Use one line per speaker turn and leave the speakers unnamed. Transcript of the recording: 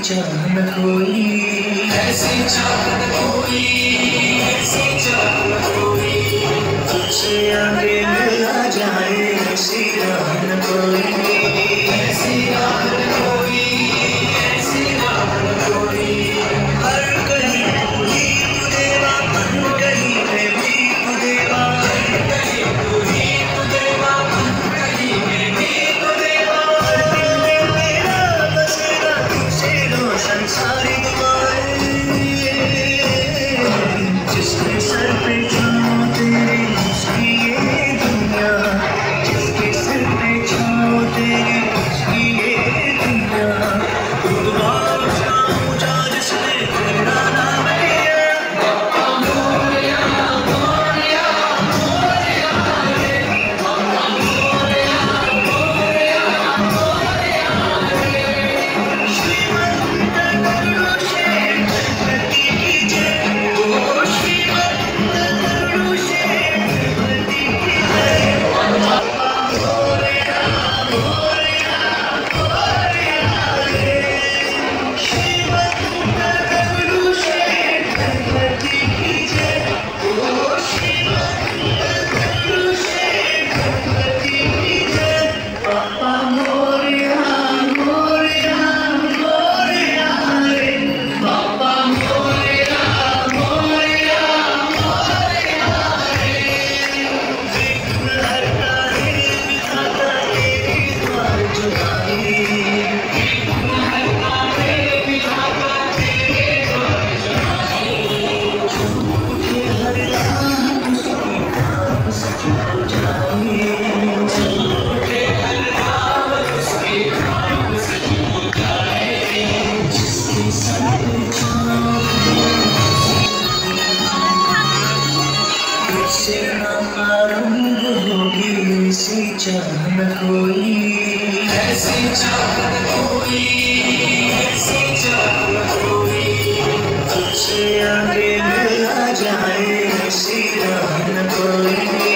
चाह न कोई, ऐसी चाह न कोई, ऐसी चाह न कोई, तुझसे आगे मिला जाए ऐसी राह न कोई, ऐसी राह न कोई, ऐसी राह न कोई। हर कहीं तू ही तू देवा, हर कहीं पे भी तू देवा, हर कहीं तू ही तू देवा, हर कहीं पे भी तू देवा। हर दिल में मेरा बसेरा तुझसे रोशन सारी दुआएं, जिसके सर पे छाओ तेरी उसकी ये दुनिया, जिसके सर पे छाओ तेरी उसकी ये दुनिया। खुदा उसका ऊंचा जिसने तेरा नाम लिया, मोरिया मोरिया मोरिया रे, मोरिया मोरिया मोरिया रे। श्रीमंत गुरु शेख प्रति कीजिए, ओ श्रीमंत गुरु शेख प्रति कीजिए। मोरिया मोरिया मोरिया रे, श्रीमंत गुरु शेख प्रति कीजिए, ओ श्रीमंत गुरु शेख प्रति कीजिए। पापा मोरिया मोरिया मोरिया रे, पापा मोरिया मोरिया मोरिया रे। विघ्न हरता है विधाता तेरी द्वार जुदाई, विघ्न हरता है विधाता तेरे द्वार जुदाई। झूठे हर राह उसकी काम सच हो जाए, झूठे हर राह उसकी काम सच हो जाए। जिसके सर पे छाओ तुझसे नामालूम होगी ऐसी चाह न कोई, ऐसी चाह न कोई, ऐसी चाह न कोई, तुझसे आगे मिला जाए ऐसी राह न कोई।